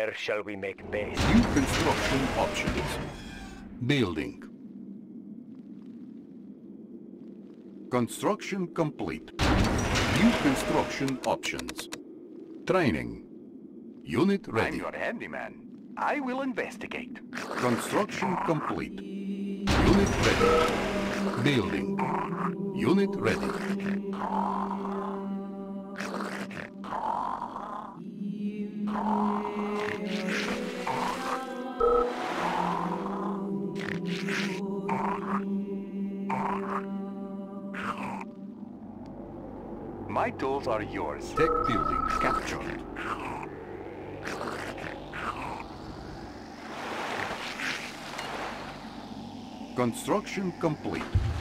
Where shall we make base? New construction options. Building. Construction complete. New construction options. Training. Unit ready. I'm your handyman. I will investigate. Construction complete. Unit ready. Building. Unit ready. My tools are yours. Tech building. Captured. Construction complete.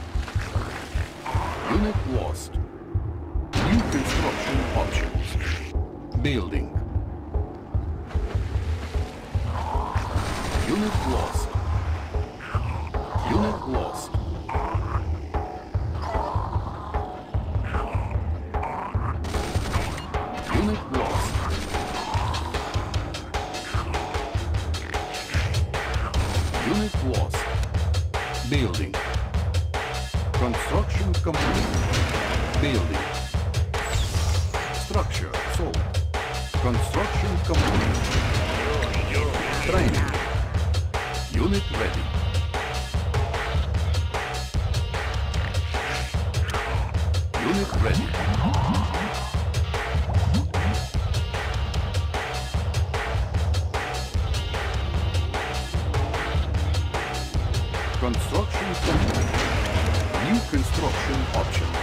Unit lost. New construction options. Building. Unit lost. Unit lost. Unit lost. Unit lost. Building. Construction complete. Building. Structure sold. Construction complete. Training. Unit ready. Unit ready. Construction complete. New construction options.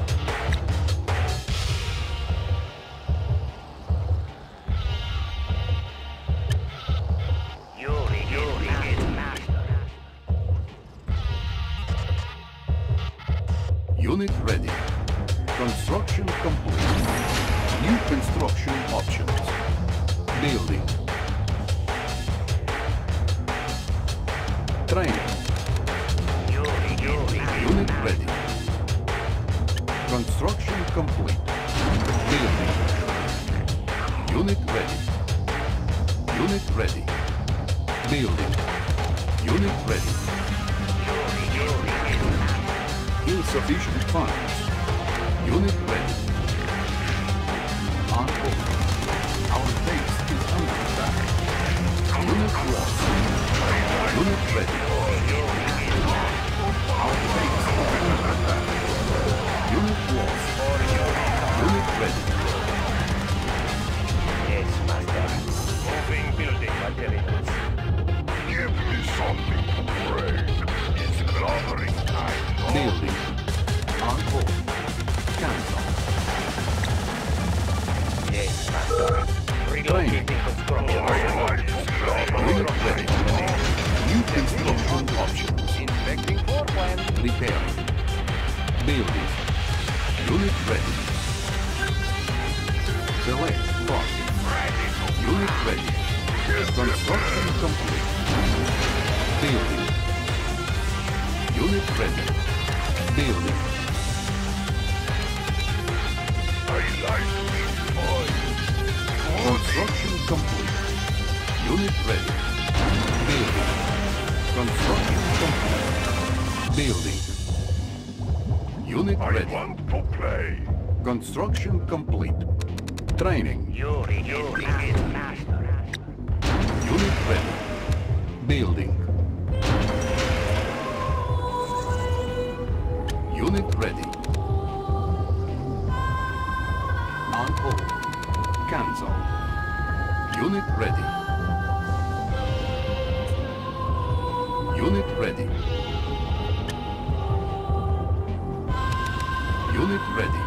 Unit ready. Construction complete. New construction options. Building. Training. Unit ready. Construction complete. Building. Unit ready. Unit ready. Building. Unit ready. Insufficient funds. Unit ready. On hold. Our base is under attack. Unit lost. Unit ready. Our base is under attack. Unit lost. Unit ready. Yes, master. Moving building materials. Give me something to break. It's clobbering time. Building. On hold. Cancel. Yes, master. Relocating construction. Unit ready. New construction options. Inspecting floor plan. Repairing. Building. Unit ready. Select part. Unit ready. Construction complete. Building. Unit ready. Building. I like this boy. Construction complete. Unit ready. Building. Construction complete. Building. Unit I ready. want to play. Construction complete. Training. Yuri is master. Unit ready. Building. Unit ready. On hold. Cancel. Unit ready. Unit ready. Unit ready.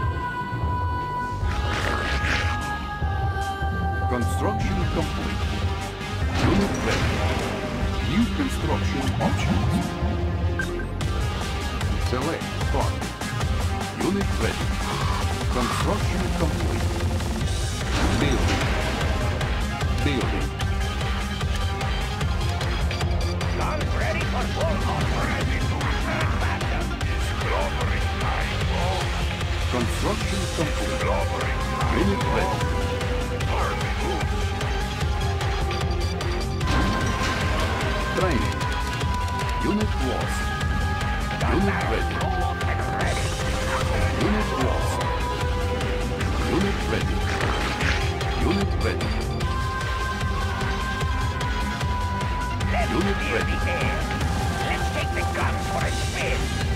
Construction complete. Unit ready. New construction options. Select part. Unit ready. Construction complete. Building. Building. Guns ready for war. Ready to attack. It's clobbering time. Construction complete. Clobbering time. Unit ready. Hardly move. Training. Unit lost. Unit ready. Unit lost. Unit ready. Unit ready. Unit ready. Let's take the guns for a spin.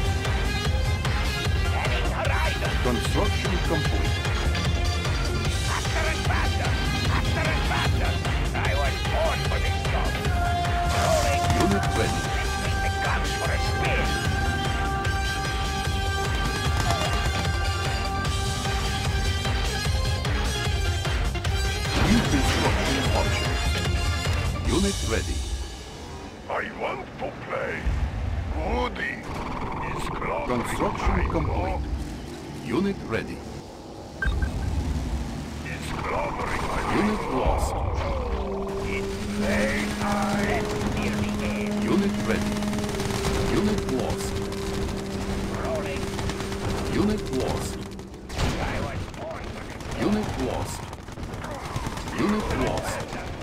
Heading horizon. Construction complete. Faster and faster. Faster and faster. I was born for this job. Rolling. Unit ready. Let's take the guns for a spin. New construction options. Unit ready. I want to play. Woody is close. Construction complete. Unit ready. Is clobbering my Unit lost. Play time. Near the air. Unit ready. Unit lost. Rolling. Unit lost. I was born for this. Unit lost. Unit lost.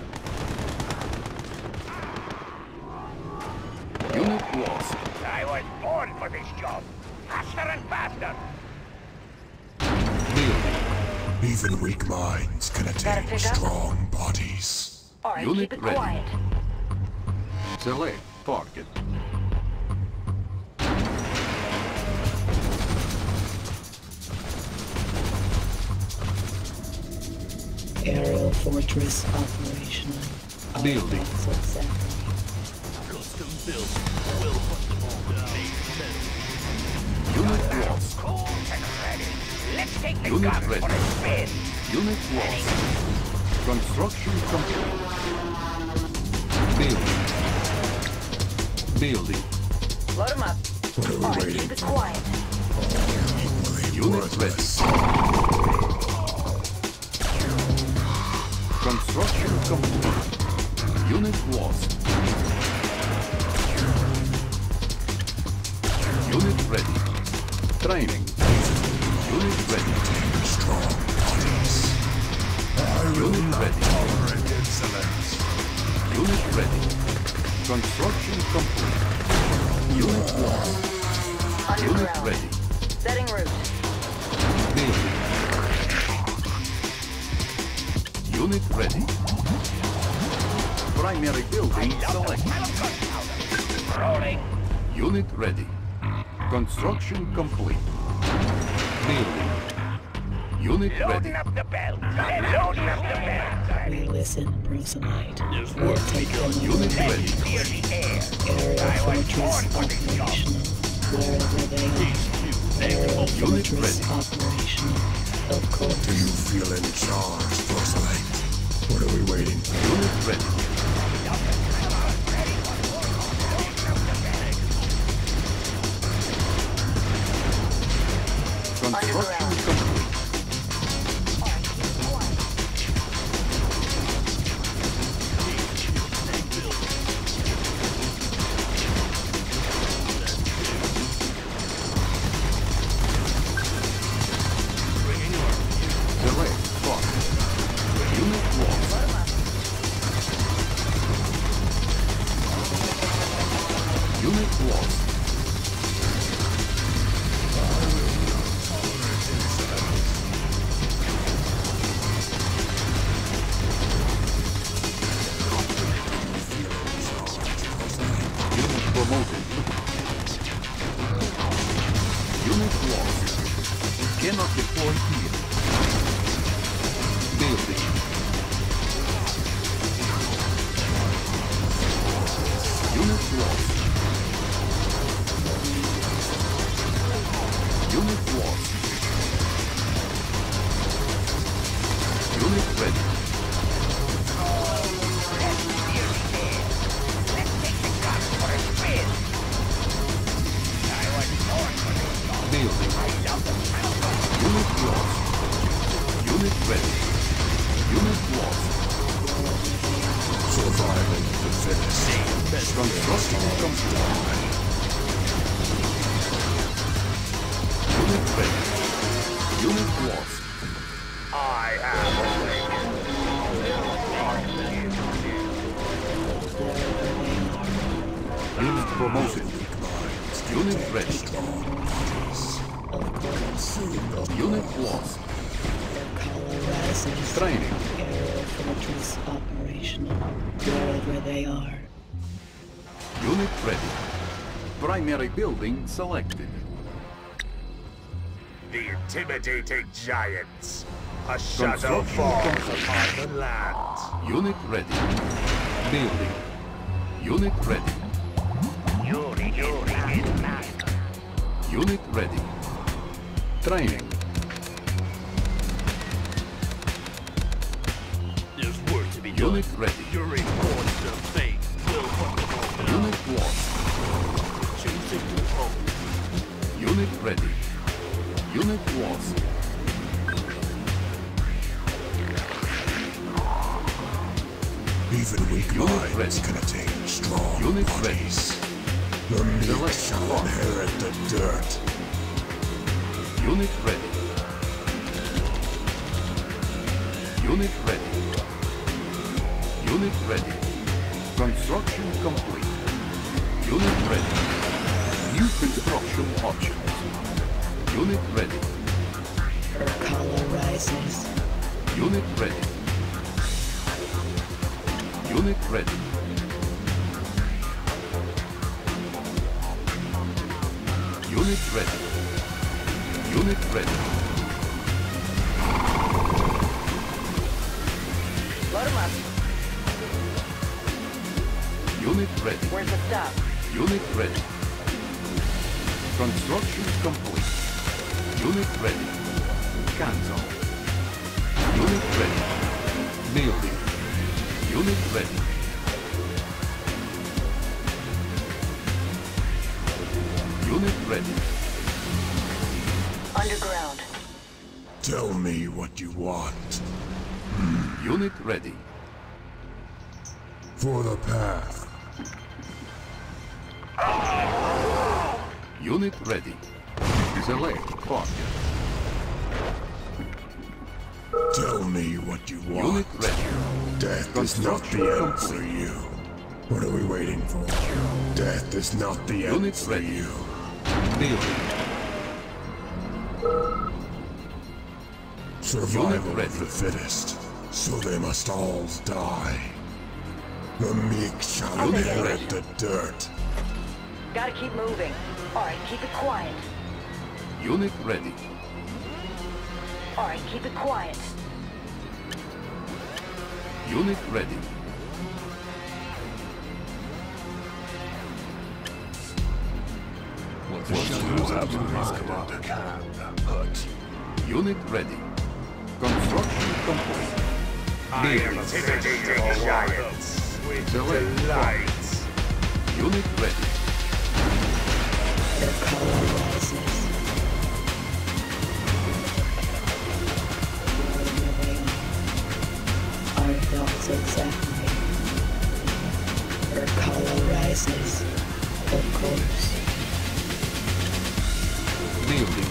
Unit lost. I was born for this job. Faster and faster. Building. Even weak minds can attain pick up? strong bodies. All right, Unit keep it ready. quiet. Select target. Aerial fortress operational. All Building. vessels at Unit lost. Cool and ready. Let's take the Unit guns ready. for a spin. Unit lost. Construction complete. Building. Building. Load them up. What are All we right, waiting keep it for? quiet. Unit ready. Construction complete. Unit lost. Unit ready. Training. Unit ready. Strong bodies. Unit ready. Insolence. Unit ready. Construction complete. Unit lost. Unit Underground. ready. Setting route. Building. Unit ready. Primary building select. Rolling. Unit ready. Construction complete. Building. Unit Loading ready. up the belt. Loading up the belt. we listen, proselyte. We'll take them Unit away. ready. Clear the air. Aerial I was fortress born for this job. operational. Wherever they are. Aerial Unit fortress ready. operational. Of Do course. you feel in charge, Proselyte? What are we waiting for? Unit ready. Construction complete. All right, keep it quiet. Delay. Clock. Unit lost. Load them up. Unit lost. Unit promoted. Unit lost. Cannot deploy here. Building. Unit lost. Unit lost. Unit ready. Let's take the guns for a spin. I was born for this job. Building. I love the smell of Unit lost. Unit ready. Unit lost. Survival of the fittest. Construction complete. Unit ready. Unit lost. I have awakened. Wherever they are. Promoted. Unit ready. Unit lost. Training. Air fortress operational wherever they are. Unit ready. Primary building selected. The intimidating giants. A shadow falls upon the land. Unit ready. Building. Unit ready. Yuri is master. Unit ready. Training. There's work to be done. Unit ready. Your reports of fate will fulfill. Unit lost. Chasing the hope. Unit ready. Unit lost. Even weak Unit minds ready. can attain strong Unit bodies. The meek Select shall one. inherit the dirt. Unit ready. Unit ready. Unit ready. Construction complete. Unit ready. New construction options. Unit ready. Urkala rises. Unit ready. Unit ready. Unit ready. Unit ready. Load 'em up. Unit ready. Where's the stuff? Unit ready. Construction complete. Unit ready. Cancel. Unit ready. Building. Unit ready. Unit ready. Underground. Tell me what you want. Unit ready. For the path. Unit ready. Select target. Tell me what you want. Unit ready. Death is not the end for you. What are we waiting for? Death is not the end Unit for ready. you. Building. Survival ready. of the fittest. So they must all die. The meek shall I'll take it. inherit the dirt. Gotta keep moving. Alright, keep it quiet. Unit ready. Alright, keep it quiet. Unit ready. What the shadows have hurt. Unit ready. Construction complete. I am intimidating giants with Select delight. Unit ready. Urkala rises. Wherever they are. Our thoughts exactly. Urkala rises. Of course. Building.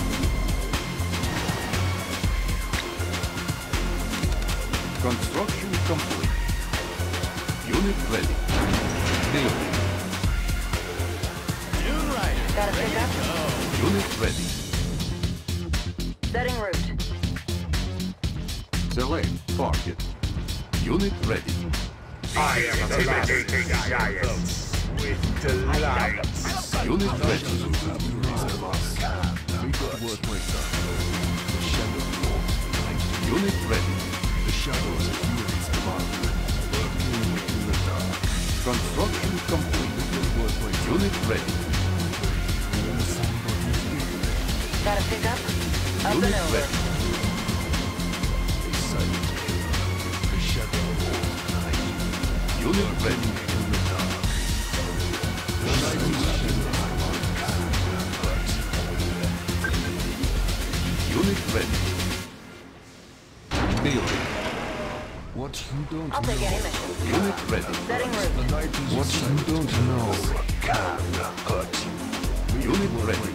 Construction complete. Unit ready. Building. Gotta pick up. Unit ready. Setting route. Select target. Unit ready. I am intimidating giants with delight. Unit ready. Unit ready. Construction complete. Unit ready. Gotta pick up. Up Unit and over. ready. Unit ready. Unit ready. Building. What you don't I'll take any mission. Unit ready. Setting route. What you don't know can hurt you. Unit ready.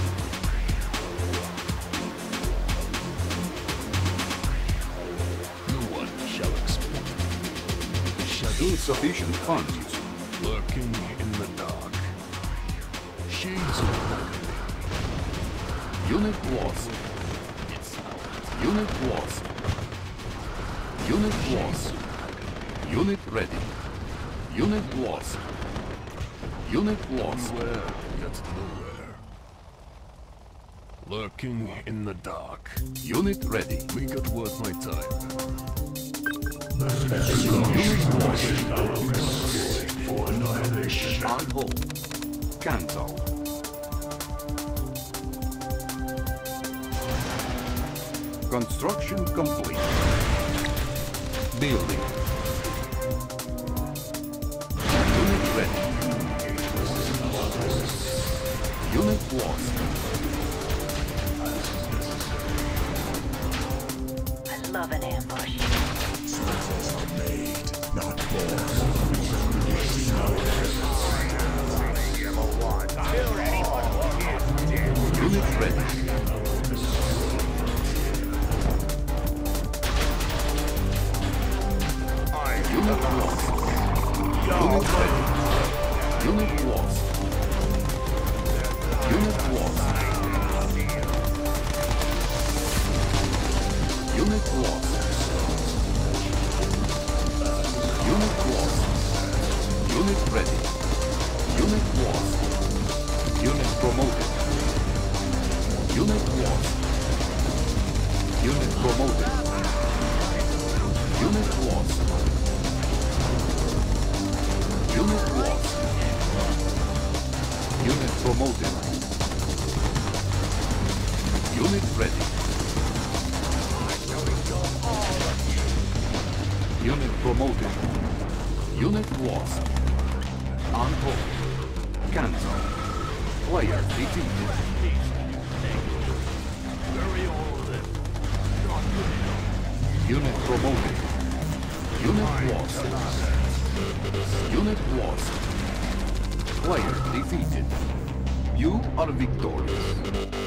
No one shall expect. The shadow Insufficient funds. lurking in the dark. Unit lost. Unit lost. Unit lost. Unit ready. Unit lost. Unit lost. Beware, yet nowhere. Lurking in the dark. Unit ready. Make it worth my time. Unit lost. For annihilation. On hold. Cancel. Construction complete. Building. Unit ready. Unit lost. I love an ambush. Soldiers are made, not born. Still anyone who is dead. Unit ready. Unit lost. Unit ready. Unit lost. Unit lost. Unit lost. Unit lost. Unit ready. Unit lost. Unit promoted. Unit lost. Unit promoted. Unit lost. Unit lost. Unit promoted. Unit ready. Unit promoted. Unit lost. On hold. Cancel. Player defeated. Unit promoted. Unit lost. Unit lost. Player defeated. You are victorious.